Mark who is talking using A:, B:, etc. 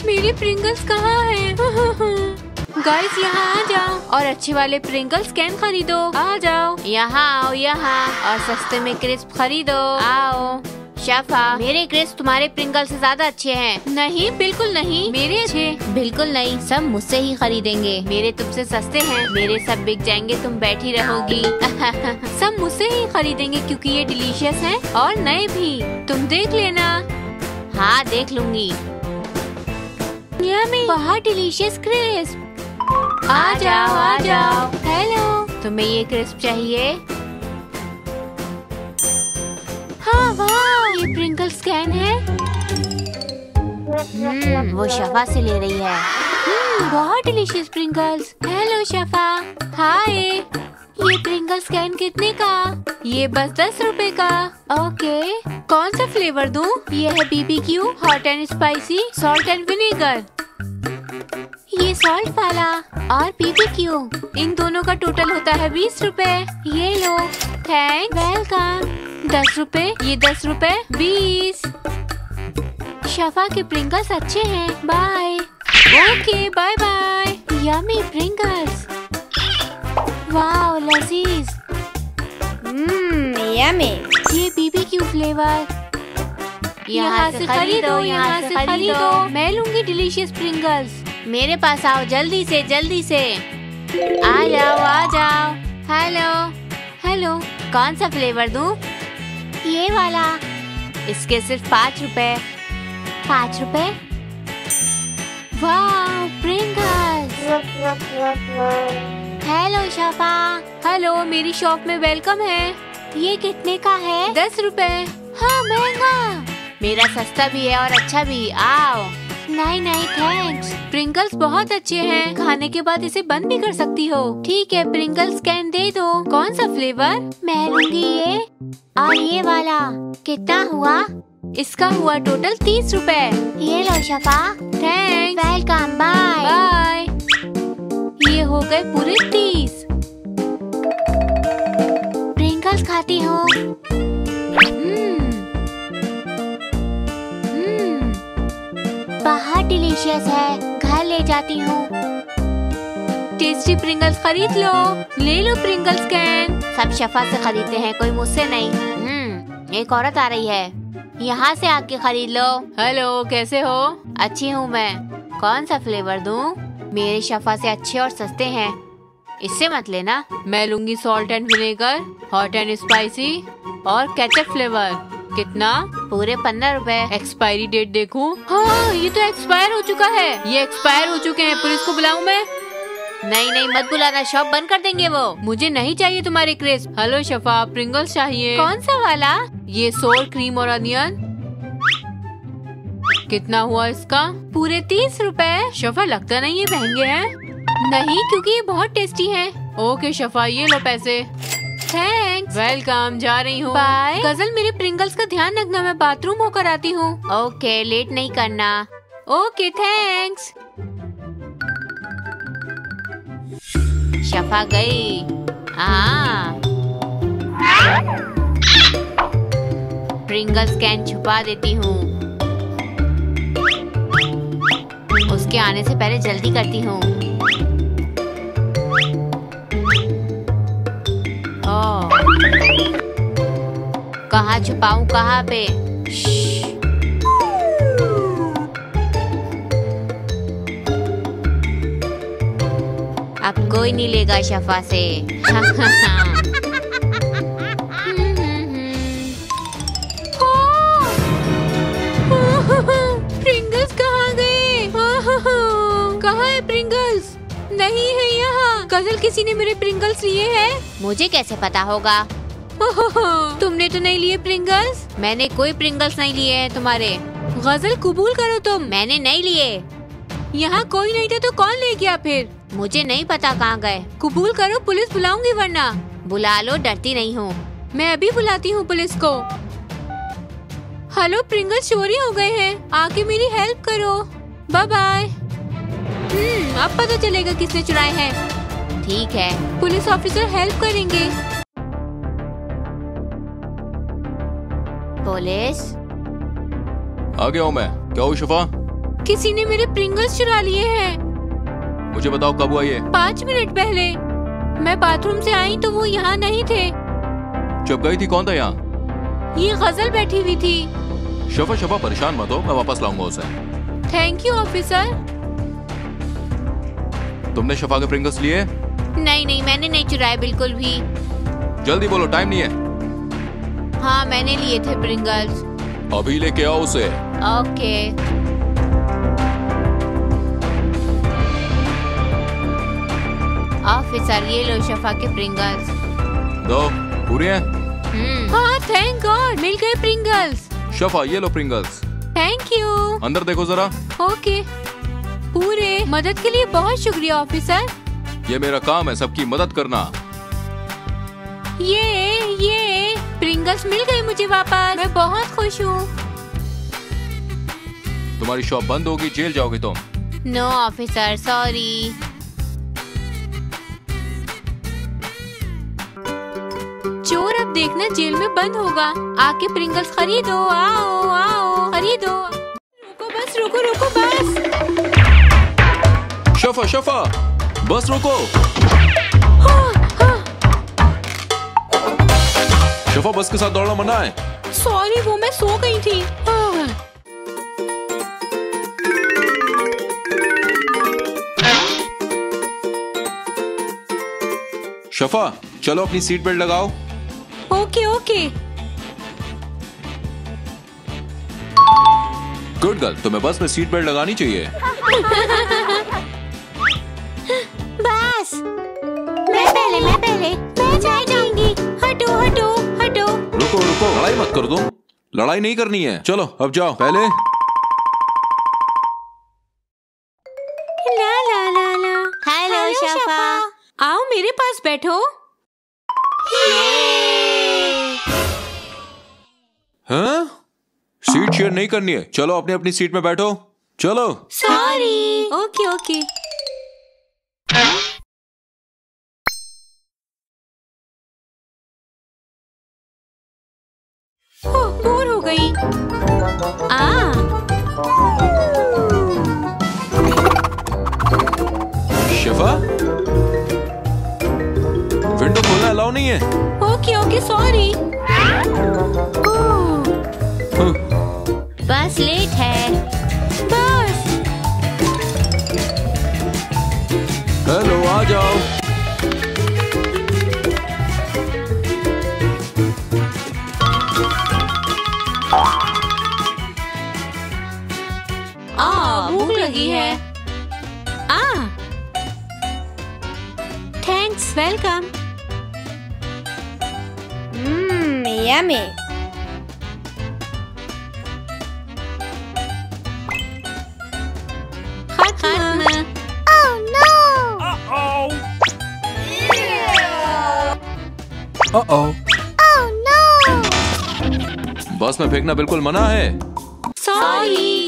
A: मेरे प्रिंगल्स कहाँ हैं? गाइस यहाँ आ जाओ और अच्छे वाले प्रिंगल्स कैन खरीदो। आ जाओ, यहाँ आओ यहाँ, और सस्ते में क्रिस्प खरीदो। आओ। शफा, मेरे क्रिस्प तुम्हारे प्रिंगल से ज्यादा अच्छे हैं। नहीं, बिल्कुल नहीं, मेरे अच्छे। बिल्कुल नहीं, सब मुझसे ही खरीदेंगे। मेरे तुमसे सस्ते हैं, मेरे सब बिक जाएंगे, तुम बैठी रहोगी। सब मुझसे ही खरीदेंगे क्योंकि ये डिलीशियस हैं और नए भी। तुम देख लेना। हाँ, देख लूंगी। बहुत डिलीशियस क्रिस्प। आ जाओ आ जाओ। हेलो, तुम्हें ये क्रिस्प चाहिए? हाँ, वाह, ये प्रिंगल्स कैन है। वो शफा से ले रही है। बहुत delicious Pringles. Hello Shafa. Hi. ये प्रिंगल्स कैन कितने का? ये बस 10 रुपए का। ओके, कौन सा फ्लेवर दूं? ये है BBQ, hot and spicy, salt and vinegar. ये सॉल्ट वाला और BBQ, इन दोनों का टोटल होता है 20 रुपए। ये लो। थैंक्स। वेलकम। 10 रुपए, ये 10 रुपए, 20। शफा के प्रिंगल्स अच्छे हैं। Bye. Okay, bye bye. Yummy Pringles. Wow, लजीज।
B: यम्मी।
A: ये BBQ फ्लेवर। यहाँ से खरीदो, यहाँ से खरीदो। मैं लूंगी डिलीशियस प्रिंगल्स। मेरे पास आओ, जल्दी से जल्दी से। आ जाओ आ जाओ। हेलो हेलो, कौन सा फ्लेवर दूं? ये वाला। इसके सिर्फ 5 रुपए। 5 रुपए? वाह, प्रिंगल्स। हेलो शफा। हेलो, मेरी शॉप में वेलकम है। ये कितने का है? 10 रुपए। हाँ, महंगा। मेरा सस्ता भी है और अच्छा भी। आओ। नहीं नहीं, थैंक्स। प्रिंगल्स बहुत अच्छे हैं, खाने के बाद इसे बंद भी कर सकती हो। ठीक है, प्रिंगल्स कैन दे दो। कौन सा फ्लेवर? मैं लूंगी ये और ये वाला। कितना हुआ? इसका हुआ टोटल 30 रुपए। ये लो Shafa. Thanks. Welcome. Bye bye. ये हो गए पूरे 30। प्रिंगल्स खाती हूँ। बहुत डिलीशियस है, घर ले जाती हूँ। टेस्टी प्रिंगल्स खरीद लो। ले लो प्रिंगल्स कैन। सब शफा से खरीदते हैं, कोई मुझसे नहीं। एक औरत आ रही है, यहाँ से आके खरीद लो। हेलो, कैसे हो? अच्छी हूँ मैं। कौन सा फ्लेवर दूँ? मेरे शफा से अच्छे और सस्ते हैं, इससे मत लेना। मैं लूंगी salt and vinegar, hot and spicy और केचप फ्लेवर। कितना? पूरे 15 रुपए। एक्सपायरी डेट देखूं? हाँ, ये तो एक्सपायर हो चुका है। ये एक्सपायर हो चुके हैं। पुलिस को बुलाऊं मैं? नहीं नहीं, मत बुलाना, शॉप बंद कर देंगे वो। मुझे नहीं चाहिए तुम्हारे क्रिस्प। हेलो शफा, प्रिंगल्स चाहिए। कौन सा वाला? ये सोर क्रीम और अनियन। कितना हुआ इसका? पूरे 30 रुपए। शफा, लगता नहीं ये महंगे हैं। नहीं, क्योंकि ये बहुत टेस्टी हैं। ओके शफा, ये लो पैसे। थैंक्स। वेलकम, जा रही हूँ। बाय। गजल, मेरे प्रिंगल्स का ध्यान रखना, मैं बाथरूम होकर आती हूँ। ओके, लेट नहीं करना। Okay, thanks. शफा गई। हाँ, प्रिंगल्स कैन छुपा देती हूँ। उसके आने से पहले जल्दी करती हूँ। कहाँ छुपाऊं, कहाँ पे? अब कोई नहीं लेगा शफा से। प्रिंगल्स कहाँ गए? कहाँ है प्रिंगल्स? नहीं है यहाँ। गजल, किसी ने मेरे प्रिंगल्स लिए हैं? मुझे कैसे पता होगा? तुमने तो नहीं लिए प्रिंगल्स? मैंने कोई प्रिंगल्स नहीं लिए हैं तुम्हारे। गजल, कबूल करो तुम। मैंने नहीं लिए। यहाँ कोई नहीं था तो कौन ले गया फिर? मुझे नहीं पता कहाँ गए। कबूल करो, पुलिस बुलाऊंगी वरना। बुला लो, डरती नहीं हूँ। मैं अभी बुलाती हूँ पुलिस को। हेलो, प्रिंगल्स चोरी हो गए हैं, आके मेरी हेल्प करो। Bye bye. अब पता चलेगा किसने चुराए हैं। ठीक है, पुलिस ऑफिसर हेल्प करेंगे। पुलिस।
C: आ गया हूँ मैं। क्या हुआ शफा?
A: किसी ने मेरे प्रिंगल्स चुरा लिए हैं।
B: मुझे बताओ कब हुआ ये?
A: 5 मिनट पहले। मैं बाथरूम से आई तो वो यहाँ नहीं थे।
B: जब गई थी कौन था यहाँ?
A: ये गजल बैठी हुई थी।
B: शफा परेशान मत हो, मैं वापस लाऊंगा उसे।
A: Thank you officer.
B: तुमने शफा के प्रिंगल्स लिए?
A: नहीं, मैंने नहीं चुराए बिल्कुल भी।
B: जल्दी बोलो, टाइम नहीं है।
A: हाँ, मैंने लिए थे प्रिंगल्स।
B: अभी लेके आओ उसे।
A: ओके। ऑफिसर, ये लो शफा के प्रिंगल्स।
B: दो, पूरे हैं?
A: हाँ, थैंक गॉड, मिल गए प्रिंगल्स।
B: शफा, ये लो प्रिंगल्स।
A: Thank you.
B: अंदर देखो जरा।
A: ओके। पूरे मदद के लिए बहुत शुक्रिया ऑफिसर।
B: ये मेरा काम है सबकी मदद करना।
A: ये प्रिंगल्स मिल गए मुझे वापस। मैं बहुत खुश हूँ।
B: तुम्हारी शॉप बंद होगी, जेल जाओगे तुम।
A: No officer, sorry. चोर अब देखना जेल में बंद होगा। आके प्रिंगल्स खरीदो। आओ खरीदो। रुको बस।
B: शफा बस रुको। शफा, बस के साथ दौड़ना मना है।
A: सॉरी, वो मैं सो गई थी।
B: शफा, चलो अपनी सीट बेल्ट लगाओ।
A: ओके।
B: गुड गर्ल, तुम्हें बस में सीट बेल्ट लगानी चाहिए।
A: बस मैं पहले मैं जाऊंगी। हटो।
B: रुको, लड़ाई मत कर तुम। लड़ाई नहीं करनी है। चलो अब जाओ पहले।
A: ला। हेलो शफा। आओ मेरे पास बैठो।
B: हाँ? सीट शेयर नहीं करनी है। चलो अपनी सीट में बैठो। चलो।
A: सॉरी। ओके। बोर हो गई।
B: शफा, विंडो खोलना अलाउ नहीं है।
A: Okay, sorry. बस लेट है। बस।
B: हेलो, आ जाओ।
A: भूख लगी है। Thanks, welcome.
C: यम्मी।
A: खत्म।
C: Oh no!
B: बस में फेंकना बिल्कुल मना है।
A: सॉरी।